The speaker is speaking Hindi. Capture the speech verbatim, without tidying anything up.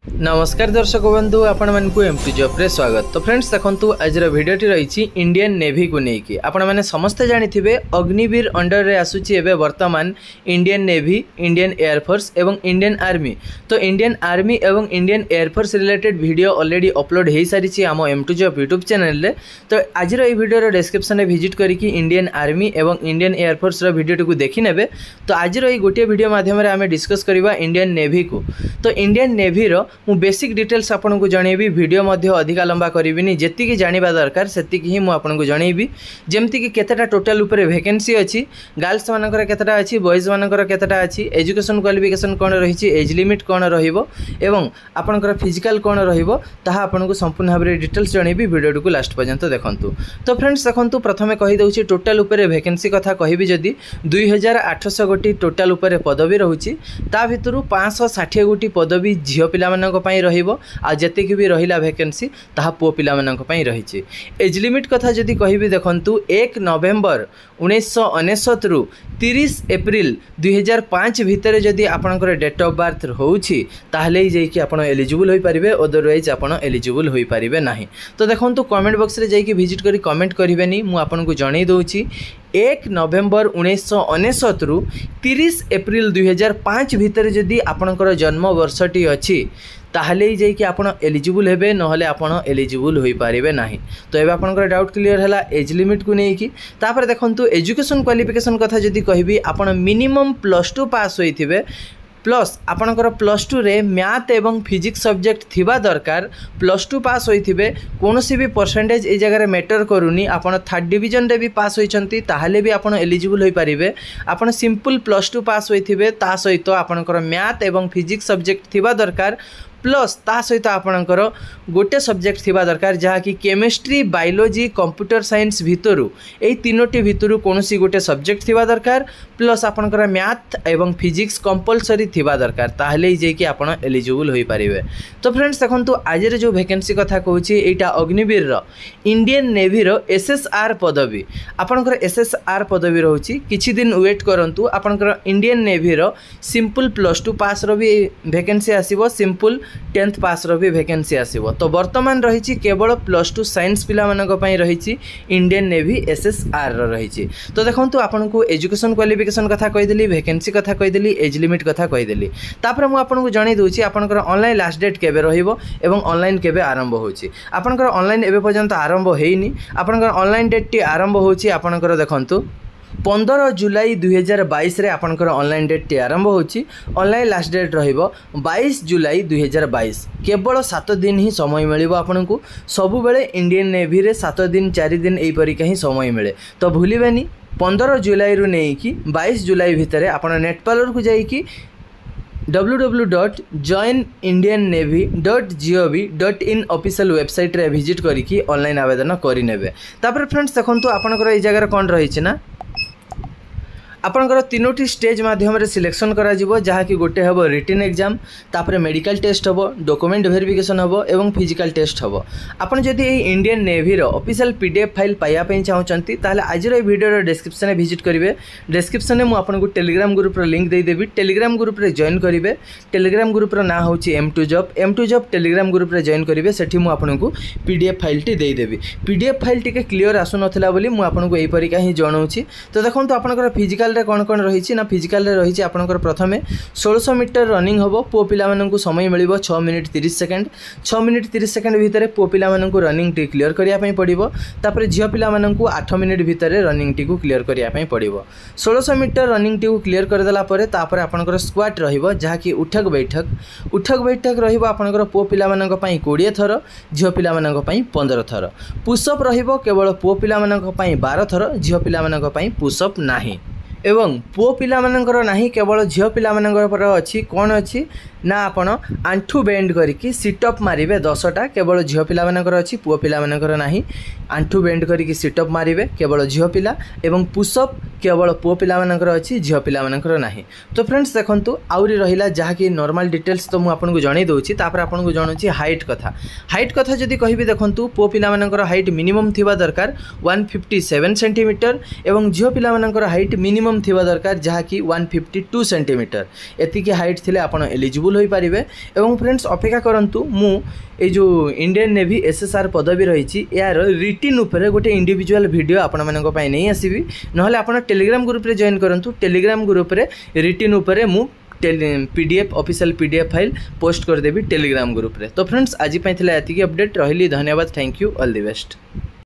नमस्कार दर्शक बंधु आपण मानकु एम टू जॉब रे स्वागत। तो फ्रेंड्स देखंतु आज भिडियोटी रही इंडियन नेवी को लेकिन आपण मैंने समस्ते जानिथिबे अग्निवीर अंडर रे आसुची एबे वर्तमान इंडियन नेवी, इंडियन एयरफोर्स एवं इंडियन आर्मी। तो इंडियन आर्मी एवं Indian air force related video already upload हो सारी आम M two job YouTube channel रे। तो आज भिडियो डिस्क्रिप्शन में विजिट करके इंडियन आर्मी एवं इंडियन एयरफोर्स भिडियो को देखि नेबे। तो आज गोटे वीडियो माध्यम आम डिस्कस करवा इंडियन नेवी को। तो इंडियन नेवी रो मु बेसिक डिटेल्स आपन को जनइबी, वीडियो मध्य अधिका लंबा करिबिनी, जेति की जानिबा दरकार सेति की ही मु आपन को जनइबी। जेमति कि केतेटा टोटल ऊपर वैकेंसी अछि, गर्ल्स मानकर केतेटा अछि, बॉयज मानकर केतेटा अछि, एजुकेशन क्वालिफिकेशन कोन रहिछि, एज लिमिट कोन रहिबो एवं आपनकर फिजिकल कोन रहिबो ताहा आपन को संपूर्ण भाबरे डिटेल्स जनइबी। वीडियो को लास्ट पर्यंत देखंतु। तो फ्रेंड्स देखंतु प्रथमे कहि दउछि टोटल ऊपर वैकेंसी कथा कहिबी जदी दुई हजार आठ सौ गोटी टोटल ऊपर पदवी रहुछि। ता भितरु पाँच सौ साठ गोटी पदवी झियो पिला मानक पई रहिबो आ जतेक भी रहिला वैकेंसी ताहा पुओ पिला मानक पई रहिछि। एज लिमिट कथा जदी कहिबी देखंतु एक नवेम्बर उन्नीस सौ अनेशत रु तीस एप्रिल दुई हजार पाँच भितर जदी आपनकर डेट ऑफ बर्थ होउछि ताहले ही जाइकि आपण एलिजिबल होई परिबे, अदरवाइज आपण एलिजिबल होई परिबे नाही। तो देखंतु कमेंट बॉक्स रे जाइकि विजिट करी कमेंट करिवेनी, मु आपन को जणै दउछि एक नवेम्बर उन्नीस सौ अनेशत रु तीस एप्रिल दुई हजार पाँच भितर जदी आपनकर जन्म वर्षटी अछि ताहले ही जाइकि आपण एलिजिबल हेबे, नहले आपण एलिजिबल होई पारिबे नाही। तो एबे आपनकर डाउट क्लियर हला एज लिमिट को नहीं कि। तापर देखंतु एजुकेशन क्वालिफिकेशन कथा जदी कहिबी आपण मिनिमम प्लस टू पास होइथिबे, प्लस आपनकर प्लस टू रे मैथ एवं फिजिक्स सब्जेक्ट थिबा दरकार। प्लस टू पास होइथिबे, कोनोसी भी परसेंटेज ए जगह रे मैटर करूनी, आपण थर्ड डिवीजन रे भी पास होइचंती ताहले भी आपण एलिजिबल होई परिबे। आपण सिंपल प्लस टू पास होइथिबे, ता सहित आपनकर मैथ एवं फिजिक्स सब्जेक्ट थिबा दरकार, प्लस ता सहित आपणकर गोटे सब्जेक्ट थिबा दरकार जहाँ कि केमिस्ट्री, बायोलॉजी, कंप्यूटर साइंस भितरु एई तीनोटी भितरु कोनोसी गोटे सब्जेक्ट थिबा दरकार, प्लस आपणकर मैथ एवं फिजिक्स कंपलसरी थिबा दरकार, ताहले ही जेकी आपण एलिजिबल होई परिबे। तो फ्रेंड्स देखंतु आज रे जो वैकेंसी कथा कहूची एटा अग्निवीर रो इंडियन नेवी रो एसएसआर पदवी। आपणकर एसएसआर पदवी रहूची, किछि दिन वेट करंतु आपणकर इंडियन नेवी रो सिंपल प्लस टू पास रो भी वैकेंसी आसीबो, सिंपल टेंथ पास रो भी वैकेंसी आसीबो। तो वर्तमान रही केवल प्लस टू साइंस पिला मानक पई रही इंडियन नेवी एसएसआर रो रही। तो देखंतु आपन को एजुकेशन क्वालिफिकेशन कथा कहि देली, वैकेंसी कथा कहि देली, एज लिमिट कथा कहि देली। तापर मु आपन को जणै दोछि आपनकर ऑनलाइन लास्ट डेट केबे रहिबो एवं ऑनलाइन केबे आरंभ होछि। आपनकर ऑनलाइन एबे पर्यंत आरंभ हेइनी। आपनकर ऑनलाइन डेट टी आरंभ होछि आपनकर देखंतु पंद्रह जुलाई दुई हजार बाईस रे आपनकर ऑनलाइन डेट टी आरंभ होछि। ऑनलाइन लास्ट डेट रहिबो बाईस जुलाई दुई हजार बाईस। केवल सात दिन ही समय मिलिबो आपनकु। सबु बेले इंडियन नेवी रे सात दिन चार दिन एई परिका ही समय मिले। तो भूलिबेनी पंद्रह जुलाई रु नै कि बाईस जुलाई भितरे आपण नेटपालर को जाई कि W W W dot join Indian navy dot G O V dot in official website रे विजिट करिकी ऑनलाइन आवेदन करि नेबे। तापर फ्रेंड्स देखंतु आपनकर ए जगह कोन रही छि ना आपनकर तीनोटी स्टेज माध्यम रे सिलेक्शन करा जिवो, जहाँ कि गोटे हबो रिटन एग्जाम, तापर मेडिकल टेस्ट हबो, डॉक्यूमेंट वेरिफिकेशन हबो एवं फिजिकल टेस्ट हबो। आपण जदि ए इंडियन नेवी रो ऑफिशियल पीडीएफ फाइल पाया पई चाहउचंती ताले आज रो वीडियो रो डिस्क्रिप्शन में विजिट करिवे। डिस्क्रिप्शन में मु आपन को टेलीग्राम ग्रुप रो लिंक दे देबी। टेलीग्राम ग्रुप रे जॉइन करिवे। टेलीग्राम ग्रुप रो नाम होची M two job. M two job Telegram group रे जॉइन करिवे। सेठी मु आपन को पीडीएफ फाइल टी दे देबी। पीडीएफ फाइल टिके क्लियर आसु नथिला बोली मु आपन को एई परिका ही जणाउची। तो देखंतु आपनकर फिजिकल रे कोन कोन रही ना फिजिकल रे रही आपनकर प्रथमे सोलह सौ मीटर रनिंग हबो। पुओ पिला माननकु समय मिलिबो छह मिनिट तीस सेकंड। छह मिनिट तीस सेकंड भितरे पुओ पिला माननकु रनिंग टी क्लियर करिया पई पड़िबो। तापर झियो पिला माननकु आठ मिनिट भितरे रनिंग टी को क्लियर करिया पई पड़िबो। सोलह सौ मीटर रनिंग टी को क्लियर कर देला परे तापर आपनकर स्क्वाट रहिबो, जहाँ कि उठक बैठक। उठक बैठक रहिबो आपनकर पुओ पिला माननक पई बीस थर, झियो पिला माननक पई पंद्रह थर। पुशअप रहिबो केवल पुओ पिला माननक पई बारह थर, झियो पिला माननक पई पुशअप नाही। एवं पुओ पिला मानकर नाही केवल झियो पिला मानकर अछि कोन अछि ना आपण आंठू बेंड करिकी सिटअप मारिबे दसटा, केवल झियो पिला मानकर अछि, पुओ पिला मानकर नाही। आंठू बेंड करिकी सिटअप मारिबे केवल झियो पिला एवं पुशअप केवल पुओ पिला मानकर अछि, झियो पिला मानकर नाही। तो फ्रेंड्स देखंतु आउरी रहिला जहाँ कि नॉर्मल डिटेल्स तो मु आपन को जणै दोछि। तापर आपन को जणुछि हाइट कथा। हाइट कथा जदि कहिबे देखंतु पुओ पिला मानकर हाइट मिनिमम थिबा दरकार एक सौ सत्तावन सेंटीमीटर एवं झियो पिला मानकर हाइट मिनिमम थिबा दरकार जहाँ कि एक सौ बावन सेंटीमीटर। एतिकी हाइट थिले आपण एलिजिबल सक्सेसफुल हो पारे। एवं फ्रेंड्स अपेक्षा करंतु मु ए जो इंडियन नेवी एसएसआर पदवी रही यार रिटिन उपरे गोटे इंडिविजुअल वीडियो आपण मानक पई नहीं आसीबी नहले आपण टेलीग्राम ग्रुप रे जॉइन करंतु। टेलीग्राम ग्रुप रे रिटिन उपरे मु PDF official PDF file post कर देबी टेलीग्राम ग्रुप रे। तो फ्रेंड्स आज पई थिला एतिकी अपडेट रहिली। धन्यवाद, thank you, all the best.